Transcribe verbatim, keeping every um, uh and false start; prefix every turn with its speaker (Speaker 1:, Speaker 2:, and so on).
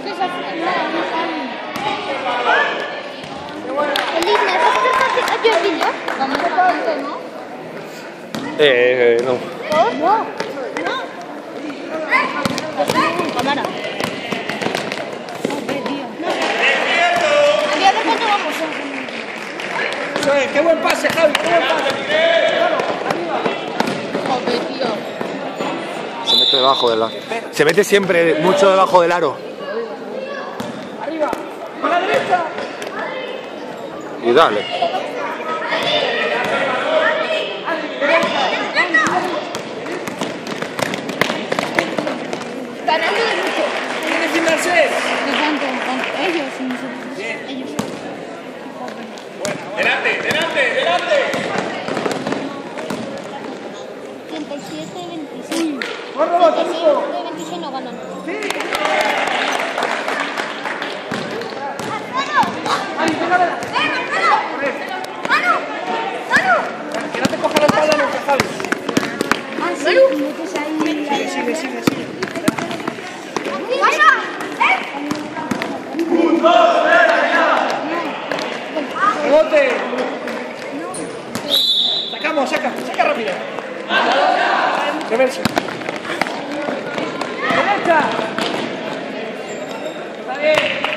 Speaker 1: que se hace nada, no saben. Elina, ¿estás haciendo el vídeo? Vamos a hacer, ¿no?
Speaker 2: Eh, no.
Speaker 1: ¿Oh? No. No. Cámara.
Speaker 3: ¡Qué buen pase, Javi! ¡Qué buen pase!
Speaker 1: Joder, tío.
Speaker 2: Se mete debajo del aro. Se mete siempre mucho debajo del aro.
Speaker 3: ¡Arriba! ¡A la derecha!
Speaker 2: Y dale.
Speaker 1: Ganando de mucho.
Speaker 3: ¿Quién es Gimnasio?
Speaker 1: ¿De cuánto? ¿Cuánto? Ellos, sí, nosotros. Ellos.
Speaker 3: ¡Delante, delante, delante!
Speaker 1: treinta y siete veintiséis.
Speaker 3: ¡Corre, Bataluco!
Speaker 1: treinta y siete veintiséis no ganan.
Speaker 3: Que no te coja la espalda nunca, Javi.
Speaker 1: Ah, sí.
Speaker 3: Sigue, sigue, sigue. ¡Rebote! Sacamos, saca, saca rápido. Reverso. ¡Derecha! Está bien.